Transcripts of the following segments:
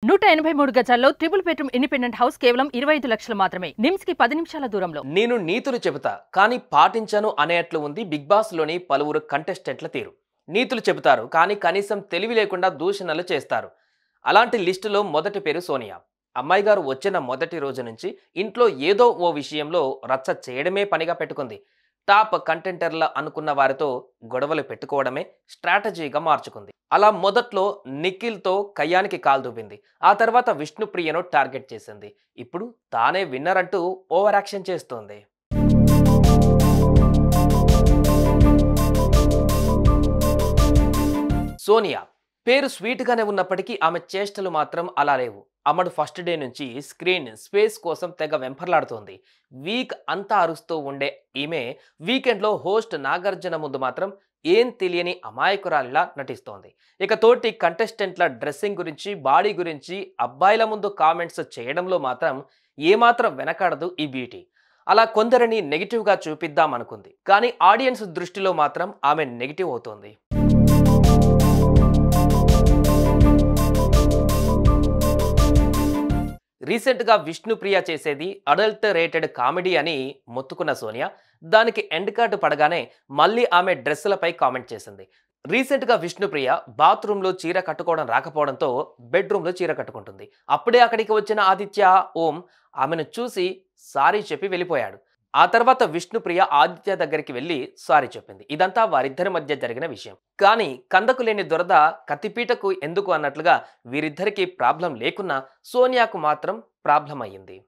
183 గజాల్లో triple bedroom independent house కేవలం 25 లక్షలు మాత్రమే. నిమ్స్ కి 10 నిమిషాల దూరంలో. నేను నీతులు చెబుతా కానీ పాటించను అనేట్లు ఉంది బిగ్ బాస్ లోని పలువురు కంటెస్టెంట్ల తీరు. నీతులు చెబుతారు కానీ కనీసం తెలివి లేకుండా దూషణలు చేస్తారు. అలాంటి లిస్టులో మొదటి పేరు సోనియా. అమ్మాయి గారు వచ్చిన మొదటి రోజు నుంచి ఇంట్లో ఏదో ఓ విషయంలో రచ్చ చేయడమే పనిగా పెట్టుకుంది. టాప్ కంటెంటర్ల అనుకున్న వారితో గొడవలు పెట్టుకోవడమే స్ట్రాటజీగా మార్చుకుంది. అలా మొదట్లో నిఖిల్తో కయ్యానికి కాలు దువ్వింది. ఆ తర్వాత విష్ణుప్రియను టార్గెట్ చేసింది. ఇప్పుడు తానే విన్నర్ అంటూ ఓవర్ యాక్షన్ చేస్తోంది. సోనియా పేరు స్వీట్ గానే ఉన్నప్పటికీ ఆమె చేష్టలు మాత్రం అలా లేవు. అమ్మడు ఫస్ట్ డే నుంచి స్క్రీన్ స్పేస్ కోసం తెగ వెంపర్లాడుతోంది. వీక్ అంతా అరుస్తూ ఉండే ఈమె వీకెండ్లో హోస్ట్ నాగార్జున ముందు మాత్రం ఏం తెలియని అమాయకురాలిలా నటిస్తోంది. ఇక తోటి కంటెస్టెంట్ల డ్రెస్సింగ్ గురించి, బాడీ గురించి అబ్బాయిల ముందు కామెంట్స్ చేయడంలో మాత్రం ఏమాత్రం వెనకాడదు ఈ బ్యూటీ. అలా కొందరిని నెగిటివ్గా చూపిద్దాం అనుకుంది, కానీ ఆడియన్స్ దృష్టిలో మాత్రం ఆమె నెగిటివ్ అవుతోంది. రీసెంట్గా విష్ణుప్రియ చేసేది అడల్ట్ రేటెడ్ కామెడీ అని మొత్తుకున్న సోనియా దానికి ఎండ్ కార్డు పడగానే మళ్ళీ ఆమె డ్రెస్సులపై కామెంట్ చేసింది. రీసెంట్గా విష్ణుప్రియ బాత్రూంలో చీర కట్టుకోవడం రాకపోవడంతో బెడ్రూమ్లో చీర కట్టుకుంటుంది. అప్పుడే అక్కడికి వచ్చిన ఆదిత్య ఓం ఆమెను చూసి సారీ చెప్పి వెళ్ళిపోయాడు. ఆ తర్వాత విష్ణుప్రియ ఆదిత్య దగ్గరికి వెళ్ళి సారీ చెప్పింది. ఇదంతా వారిద్దరి మధ్య జరిగిన విషయం. కానీ కందకు లేని దురద కత్తిపీటకు ఎందుకు అన్నట్లుగా వీరిద్దరికి ప్రాబ్లం లేకున్నా సోనియాకు మాత్రం ప్రాబ్లం అయ్యింది.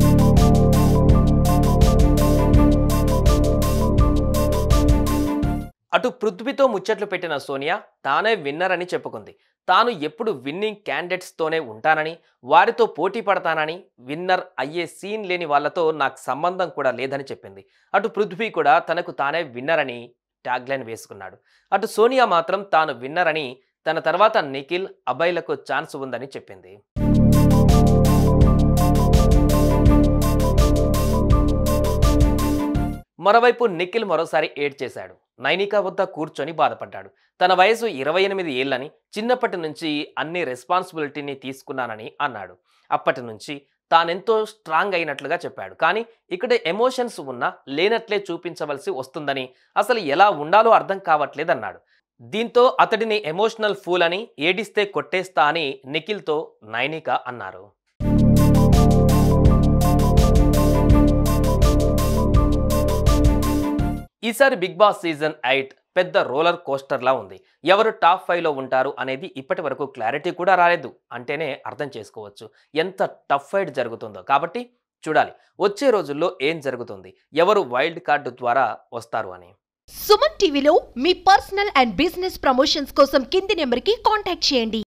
అటు పృథ్వీతో ముచ్చట్లు పెట్టిన సోనియా తానే విన్నర్ అని చెప్పుకుంది. తాను ఎప్పుడు విన్నింగ్ క్యాండిడేట్స్తోనే ఉంటానని, వారితో పోటీ పడతానని, విన్నర్ అయ్యే సీన్ లేని వాళ్లతో నాకు సంబంధం కూడా లేదని చెప్పింది. అటు పృథ్వీ కూడా తనకు తానే విన్నర్ అని ట్యాగ్లైన్ వేసుకున్నాడు. అటు సోనియా మాత్రం తాను విన్నర్ అని, తన తర్వాత నిఖిల్, అభయ్లకు ఛాన్స్ ఉందని చెప్పింది. మరోవైపు నిఖిల్ మరోసారి ఏడ్ చేశాడు. నైనికా వద్ద కూర్చొని బాధపడ్డాడు. తన వయసు 28 ఏళ్లని, చిన్నప్పటి నుంచి అన్ని రెస్పాన్సిబిలిటీని తీసుకున్నానని అన్నాడు. అప్పటి నుంచి తానెంతో స్ట్రాంగ్ అయినట్లుగా చెప్పాడు. కానీ ఇక్కడ ఎమోషన్స్ ఉన్నా లేనట్లే చూపించవలసి వస్తుందని, అసలు ఎలా ఉండాలో అర్థం కావట్లేదన్నాడు. దీంతో అతడిని ఎమోషనల్ ఫూల్ అని, ఏడిస్తే కొట్టేస్తా అని నిఖిల్తో నైనికా అన్నారు. ఈసారి బిగ్ బాస్ సీజన్ 8 పెద్ద రోలర్ కోస్టర్లా ఉంది. ఎవరు టాప్ 5లో ఉంటారు అనేది ఇప్పటి వరకు క్లారిటీ కూడా రాలేదు అంటేనే అర్థం చేసుకోవచ్చు ఎంత టఫ్ ఫైట్ జరుగుతుందో. కాబట్టి చూడాలి వచ్చే రోజుల్లో ఏం జరుగుతుంది, ఎవరు వైల్డ్ కార్డు ద్వారా వస్తారు అని. సుమన్ టీవీలో మీ పర్సనల్ అండ్ బిజినెస్ ప్రమోషన్స్ కోసం కింది నెంబర్కి కాంటాక్ట్ చేయండి.